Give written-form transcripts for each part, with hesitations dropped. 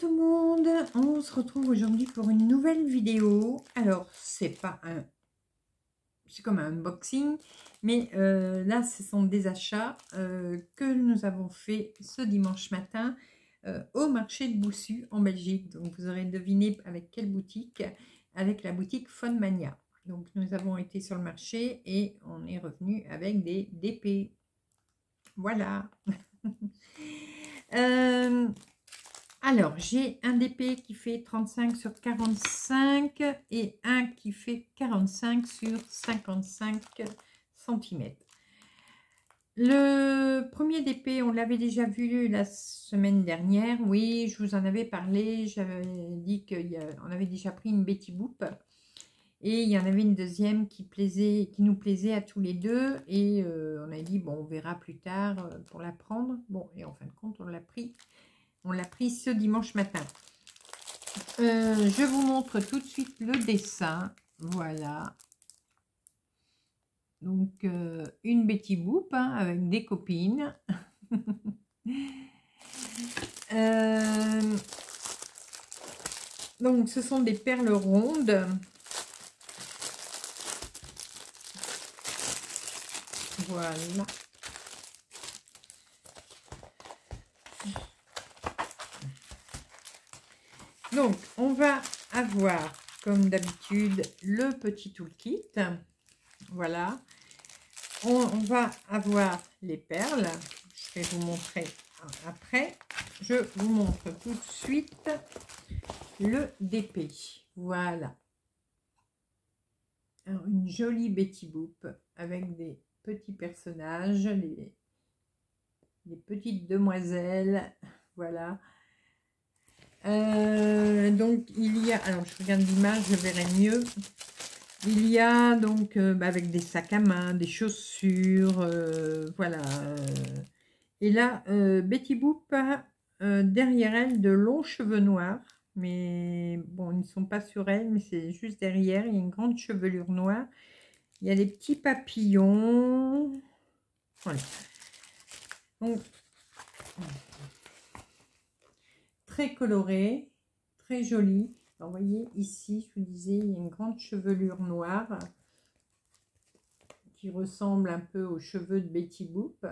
tout le monde, on se retrouve aujourd'hui pour une nouvelle vidéo. Alors c'est comme un unboxing, mais là ce sont des achats que nous avons fait ce dimanche matin au marché de Boussu en Belgique. Donc vous aurez deviné avec quelle boutique, avec la boutique Fonmania. Donc nous avons été sur le marché et on est revenu avec des DP. Voilà. Alors, j'ai un DP qui fait 35 sur 45 et un qui fait 45 sur 55 cm. Le premier DP, on l'avait déjà vu la semaine dernière. Oui, je vous en avais parlé. J'avais dit qu'on avait déjà pris une Betty Boop. Et il y en avait une deuxième qui nous plaisait à tous les deux. Et on a dit, bon, on verra plus tard pour la prendre. Bon, et en fin de compte, on l'a pris. On l'a pris ce dimanche matin. Je vous montre tout de suite le dessin. Voilà. Donc, une Betty Boop hein, avec des copines. Donc, ce sont des perles rondes. Voilà. Donc, on va avoir, comme d'habitude, le petit toolkit. Voilà. On va avoir les perles. Je vais vous montrer après. Je vous montre tout de suite le DP. Voilà. Alors, une jolie Betty Boop avec des petits personnages, les petites demoiselles. Voilà. Donc il y a, alors je regarde l'image, je verrai mieux. Il y a donc avec des sacs à main, des chaussures, voilà. Et là, Betty Boop a derrière elle de longs cheveux noirs, mais bon, ils ne sont pas sur elle, mais c'est juste derrière. Il y a une grande chevelure noire. Il y a des petits papillons. Voilà. Donc, très coloré, très joli. Alors, vous voyez ici, je vous disais, il y a une grande chevelure noire qui ressemble un peu aux cheveux de Betty Boop.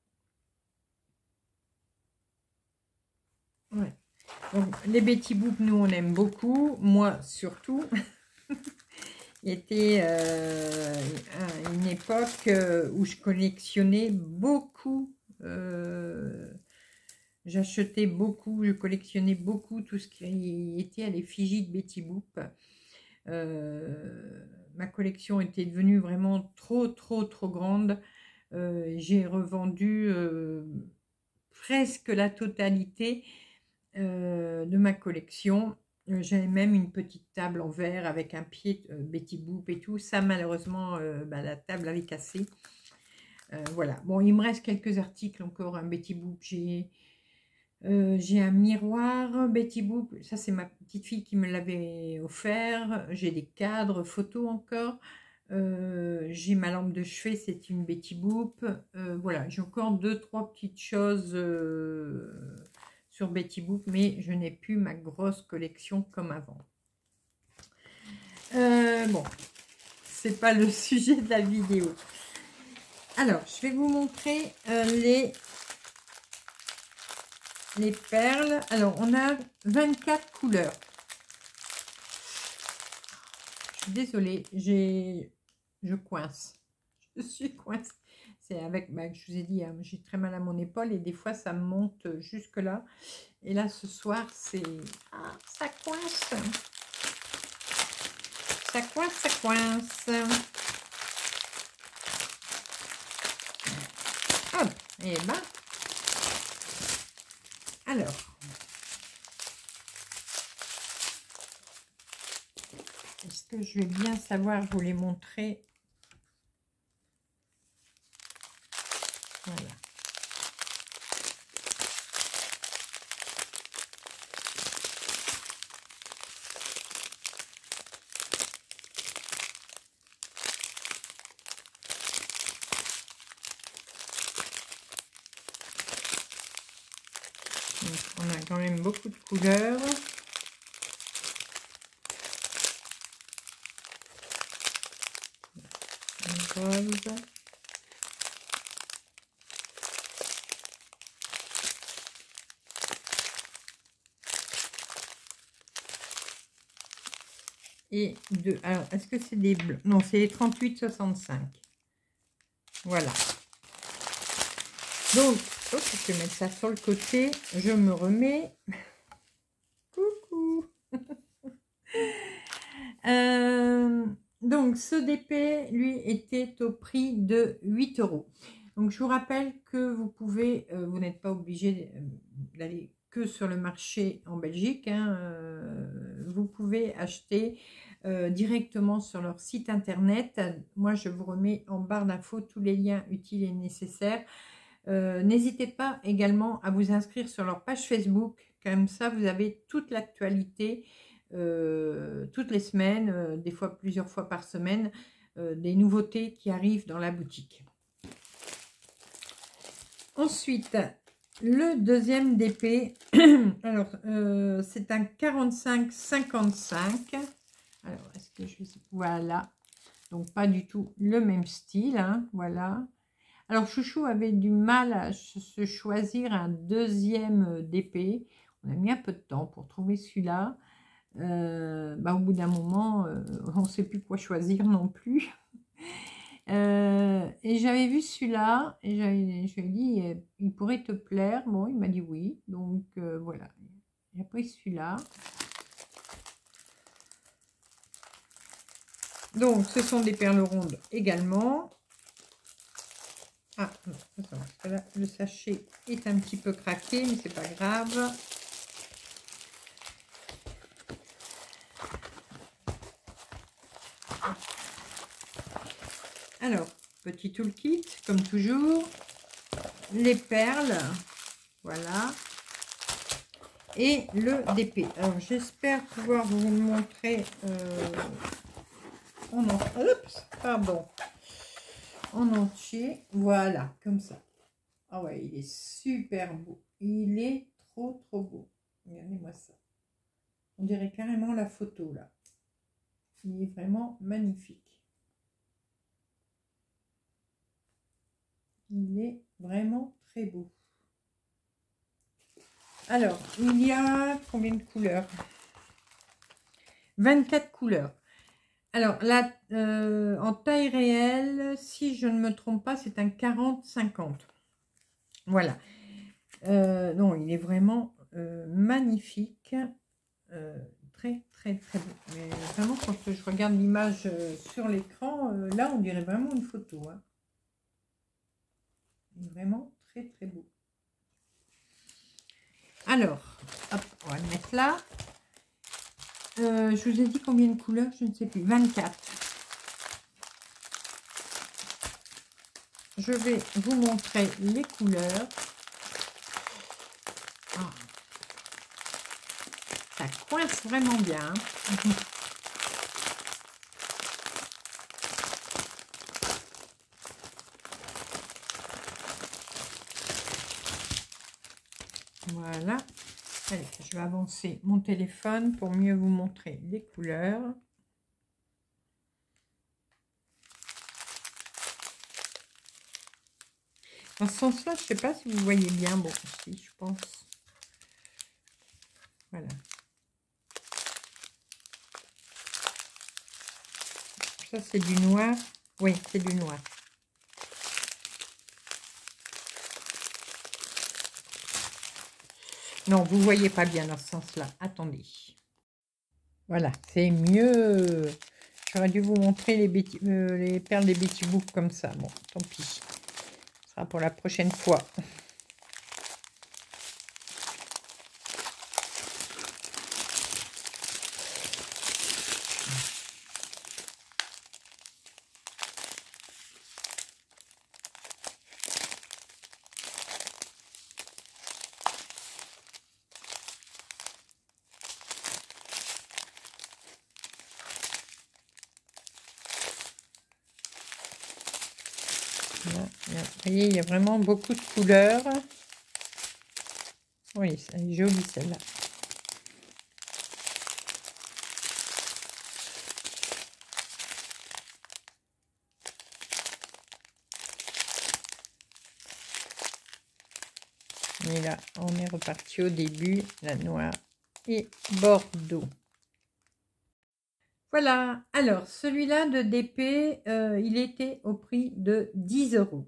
Ouais. Donc, les Betty Boop, nous, on aime beaucoup. Moi, surtout. Il était à une époque où je collectionnais beaucoup. J'achetais beaucoup, je collectionnais beaucoup tout ce qui était à l'effigie de Betty Boop. Ma collection était devenue vraiment trop grande. J'ai revendu presque la totalité de ma collection. J'avais même une petite table en verre avec un pied Betty Boop et tout. Ça, malheureusement, la table avait cassé. Voilà. Bon, il me reste quelques articles encore. Un Betty Boop, j'ai un miroir Betty Boop, ça c'est ma petite fille qui me l'avait offert. J'ai des cadres photos encore. J'ai ma lampe de chevet, c'est une Betty Boop. Voilà, j'ai encore 2-3 petites choses sur Betty Boop, mais je n'ai plus ma grosse collection comme avant. Bon, c'est pas le sujet de la vidéo. Alors, je vais vous montrer les perles. Alors, on a 24 couleurs. Je suis désolée, je coince. Je suis coince. C'est avec, je vous ai dit, hein, j'ai très mal à mon épaule et des fois, ça me monte jusque là. Et là, ce soir, c'est... Ah, ça coince. Ça coince, ça coince. Hop, et ben... Alors, est-ce que je vais bien savoir vous les montrer? Voilà. Donc, on a quand même beaucoup de couleurs. Rose. Et deux. Alors, est-ce que c'est des bleus? Non, c'est les 38,65. Voilà. Donc, oh, je vais mettre ça sur le côté. Je me remets. Coucou. Donc, ce DP, lui, était au prix de 8 €. Donc, je vous rappelle que vous pouvez, vous n'êtes pas obligé d'aller que sur le marché en Belgique. Hein, vous pouvez acheter directement sur leur site internet. Moi, je vous remets en barre d'infos tous les liens utiles et nécessaires. N'hésitez pas également à vous inscrire sur leur page Facebook. Comme ça, vous avez toute l'actualité. Toutes les semaines, des fois plusieurs fois par semaine, des nouveautés qui arrivent dans la boutique. Ensuite, le deuxième DP, alors c'est un 45-55. Alors, est-ce que je sais? Voilà, donc pas du tout le même style, hein, voilà. Alors, Chouchou avait du mal à se choisir un deuxième DP. On a mis un peu de temps pour trouver celui-là. Au bout d'un moment, on ne sait plus quoi choisir non plus. Et j'avais vu celui-là, et je lui ai dit, il pourrait te plaire. Bon, il m'a dit oui, donc voilà. J'ai pris celui-là. Donc, ce sont des perles rondes également. Ah, non, parce que là, le sachet est un petit peu craqué, mais c'est pas grave. Alors, petit toolkit, comme toujours, les perles, voilà, et le DP. Alors, j'espère pouvoir vous le montrer en entier, voilà, comme ça. Ah ouais, il est super beau, il est trop beau. Regardez-moi ça. On dirait carrément la photo, là. Il est vraiment magnifique. Il est vraiment très beau. Alors, il y a combien de couleurs? 24 couleurs. Alors, là, en taille réelle, si je ne me trompe pas, c'est un 40-50. Voilà. Non, il est vraiment magnifique. Très beau. Mais vraiment, quand je regarde l'image sur l'écran, là, on dirait vraiment une photo. Hein. Vraiment très beau. Alors, hop, on va le mettre là. Je vous ai dit combien de couleurs, je ne sais plus. 24. Je vais vous montrer les couleurs. Oh. Ça coince vraiment bien. Voilà. Allez, je vais avancer mon téléphone pour mieux vous montrer les couleurs. Dans ce sens-là, je ne sais pas si vous voyez bien. Bon, si, je pense. Voilà. Ça, c'est du noir. Oui, c'est du noir. Non, vous ne voyez pas bien dans ce sens-là. Attendez. Voilà, c'est mieux. J'aurais dû vous montrer les perles des Betty Boop comme ça. Bon, tant pis. Ce sera pour la prochaine fois. Vous voyez, il y a vraiment beaucoup de couleurs. Oui, elle est jolie celle-là. Et là, on est reparti au début, la noire et Bordeaux. Voilà, alors celui-là de DP, il était au prix de 10 €.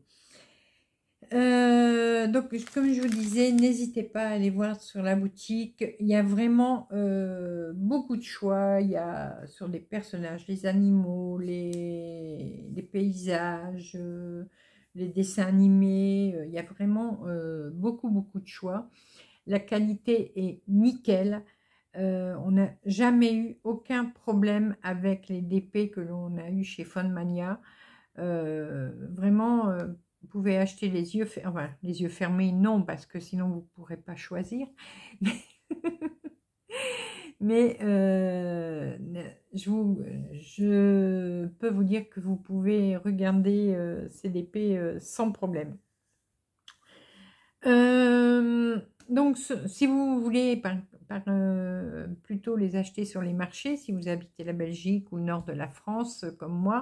Donc, comme je vous disais, n'hésitez pas à aller voir sur la boutique. Il y a vraiment beaucoup de choix. Il y a sur des personnages, les animaux, les paysages, les dessins animés. Il y a vraiment beaucoup de choix. La qualité est nickel. On n'a jamais eu aucun problème avec les DP que l'on a eu chez Fonmania. Vraiment, vous pouvez acheter les yeux fermés, enfin, les yeux fermés, non, parce que sinon vous ne pourrez pas choisir. Mais je peux vous dire que vous pouvez regarder ces DP sans problème. Donc, si vous voulez plutôt les acheter sur les marchés, si vous habitez la Belgique ou le nord de la France, comme moi,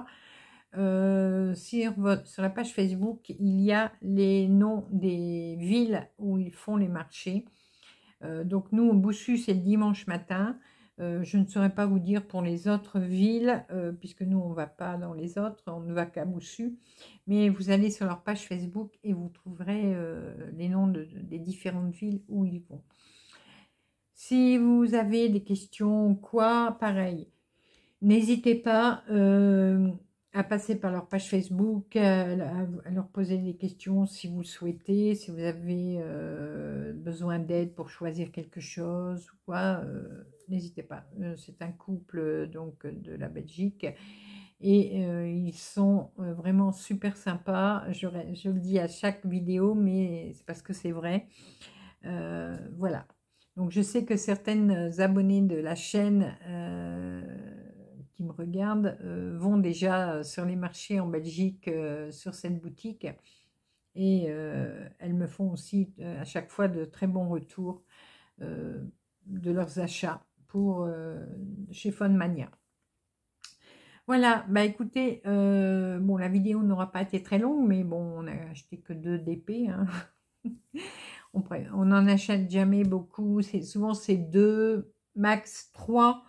sur la page Facebook, il y a les noms des villes où ils font les marchés. Donc, nous, au Boussu, c'est le dimanche matin. Je ne saurais pas vous dire pour les autres villes, puisque nous, on ne va pas dans les autres, on ne va qu'à Boussu. Mais vous allez sur leur page Facebook et vous trouverez les noms des différentes villes où ils vont. Si vous avez des questions, quoi, pareil, n'hésitez pas à passer par leur page Facebook, à leur poser des questions si vous le souhaitez, si vous avez besoin d'aide pour choisir quelque chose ou quoi, n'hésitez pas. C'est un couple donc de la Belgique et ils sont vraiment super sympas. Je le dis à chaque vidéo, mais c'est parce que c'est vrai. Voilà. Donc je sais que certaines abonnées de la chaîne qui me regardent vont déjà sur les marchés en Belgique sur cette boutique et elles me font aussi à chaque fois de très bons retours de leurs achats pour chez Fonmania. Voilà, bah écoutez, bon la vidéo n'aura pas été très longue, mais bon on n'a acheté que 2 DP, hein. On n'en achète jamais beaucoup, souvent c'est 2, max 3.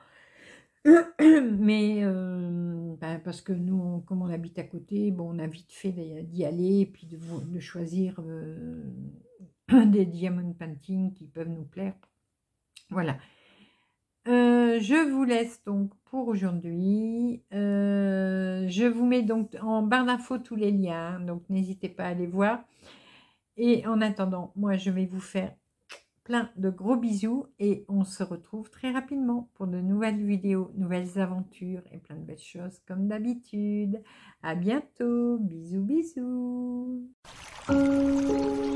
Mais parce que nous, comme on habite à côté, bon, on a vite fait d'y aller et puis de choisir des diamond painting qui peuvent nous plaire. Voilà. Je vous laisse donc pour aujourd'hui. Je vous mets donc en barre d'infos tous les liens, donc n'hésitez pas à aller voir. Et en attendant, moi je vais vous faire plein de gros bisous et on se retrouve très rapidement pour de nouvelles vidéos, nouvelles aventures et plein de belles choses comme d'habitude. À bientôt, bisous bisous.